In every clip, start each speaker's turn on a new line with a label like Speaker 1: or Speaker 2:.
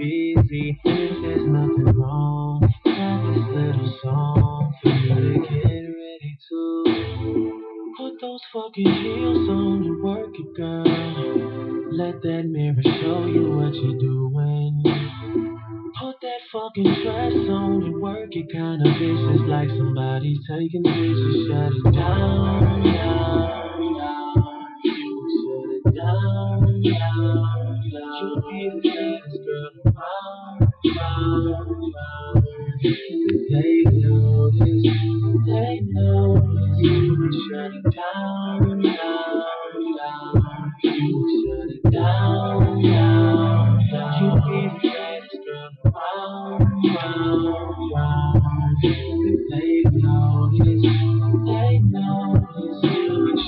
Speaker 1: easy. If there's nothing wrong, got this little song for you to get ready to put those fucking heels on and work it, girl. Let that mirror show you what you're doing. Put that fucking dress on and work it, kinda vicious, like somebody's taking pictures. Shut it down, down, down. Shut it down, down, down. You'll be the baddest girl around, round, round. They notice, they notice. Shut it down, down, down. Shut it down, down, down. You'll be the baddest girl around, round, round. They notice, they notice.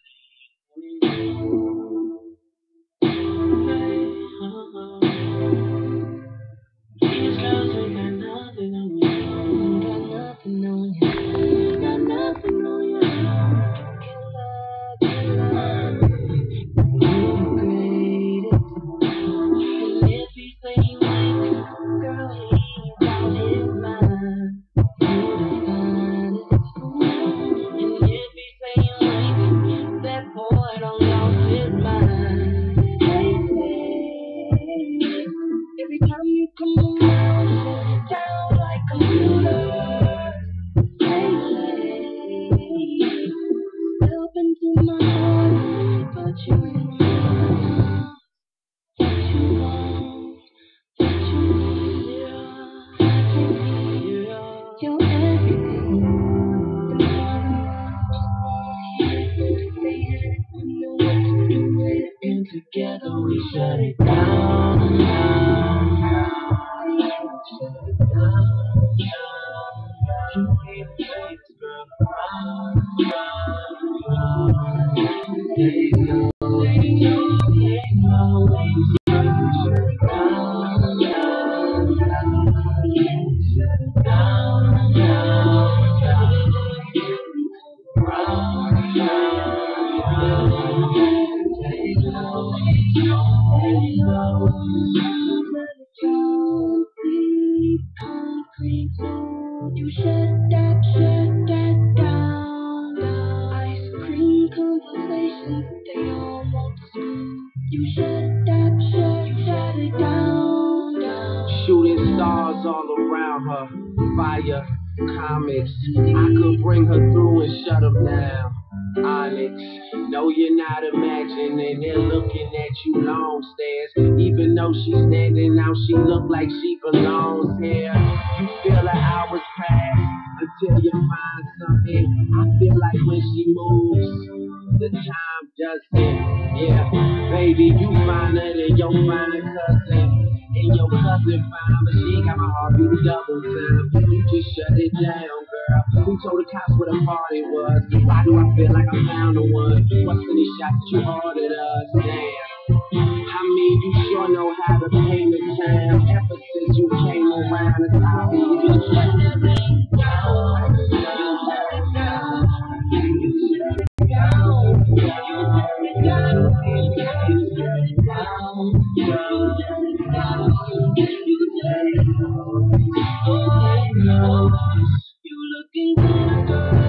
Speaker 1: These girls ain't got nothing on you. Got nothing on you. Got nothing on you. You're the greatest. And if he say you ain't, girl, he's out his mind. You're the finest. And if he say you ain't, that boy don't lost his mind. Hey, every time you come around, shut it down like computers. Hey, step into my heart, but you ain't mine. What you want, what you need, yeah. I can be your everything. The more and together we shut it down, down, down. Shut it down, down. You be the greatest girl around, round, round. They know, they know, they know. Shut it down, down, down. Shut it down, down, down. Round, round, round. They know, they know. Let it go, be concrete. You shut that down, down. Ice cream conversations, they all want to speak. You shut it down, down. Shooting stars all around her, fire, comics. I could bring her through and shut them down. Onyx, no, you're not imagining. They're looking at you long stares. Even though she's standing out, she look like she belongs here. You feel like hours pass until you find something. I feel like when she moves, the time doesn't. Yeah, baby, you finer than your fine cousin. And your cousin fine, but she ain't got my heartbeat double time. You just shut it down, girl. Who told the cops what a party was? Why do I feel like I found the one? What's in these shots that you ordered us? Damn. I mean, you sure know how to paint the town. Ever since you came around, it's obvious. You shut it down. You shut it down. You shut it down. You shut it down. You shut it down. You shut it down. You shut it down. Oh, I know you looking good, girl.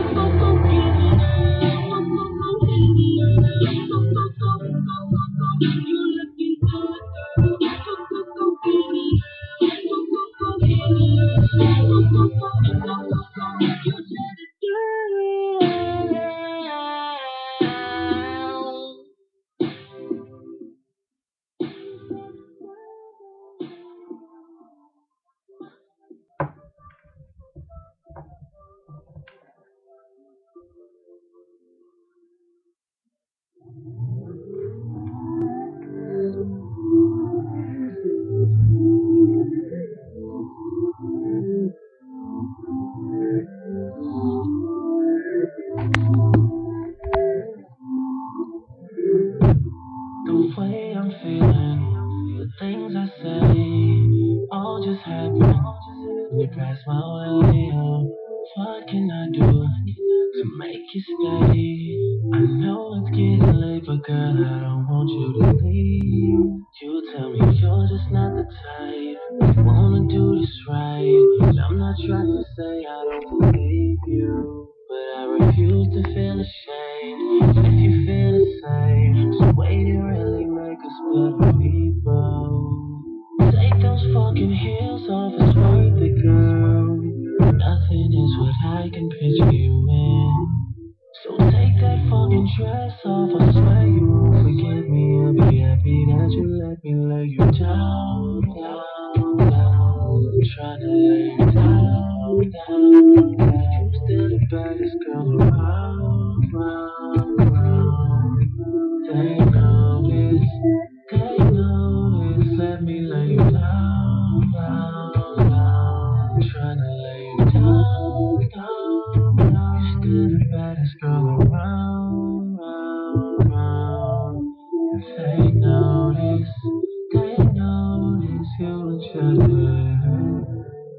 Speaker 1: You looking good, the way I'm feeling, the things I say, all just happen when you pass my way. Oh, what can I do to make you stay? I know it's getting late, but girl, I don't want you to leave. You tell me you're just not the type life. Wanna do this right. I'm not trying to say I don't believe you, but I refuse to feel ashamed. If you feel the same, just wait and really make us better people. Take those fucking heels off, it's worth it, girl. Nothing is what I can picture you in. So take that fucking dress off, I swear you won't forget me. I'll be happy that you let me lay you down, down, down. I'm tryna lay you down, down, down. You still the baddest girl around, round, round. Take notice, take notice. Let me lay you down, down, down. I'm tryna lay you down, down, down. You still the baddest girl around, round, round. Take notice, take notice. You look better.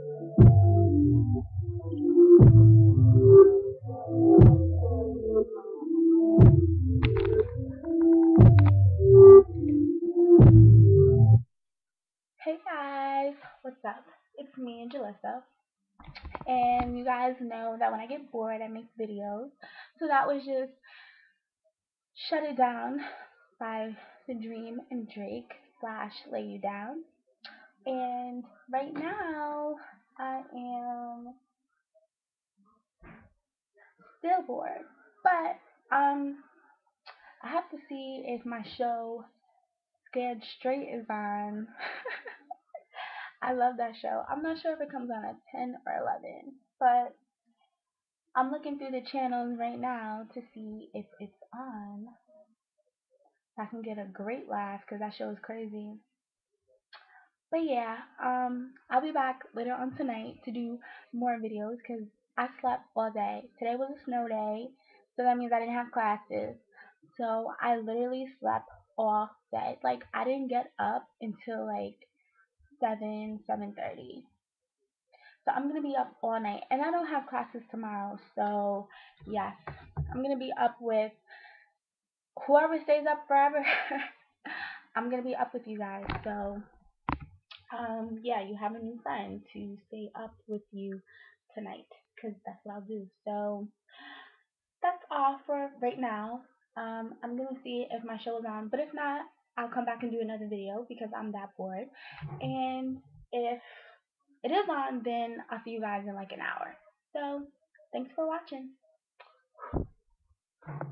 Speaker 2: Hey guys, what's up? It's me, Angelissa, and you guys know that when I get bored, I make videos. So that was just Shut It Down by The Dream and Drake slash Lay You Down. And right now, I am still bored, but I have to see if my show Scared Straight is on. I love that show. I'm not sure if it comes on at 10 or 11, but I'm looking through the channels right now to see if it's on. So I can get a great laugh because that show is crazy. But yeah, I'll be back later on tonight to do more videos because I slept all day. Today was a snow day, so that means I didn't have classes. So I literally slept all day. Like I didn't get up until like 7:30. So I'm gonna be up all night, and I don't have classes tomorrow. So yes, I'm gonna be up with whoever stays up forever. I'm gonna be up with you guys. So yeah, you have a new friend to stay up with you tonight, cause that's what I'll do. So that's all for right now. I'm gonna see if my show is on, but if not, I'll come back and do another video because I'm that bored. And if it is on, then I'll see you guys in like an hour. So thanks for watching.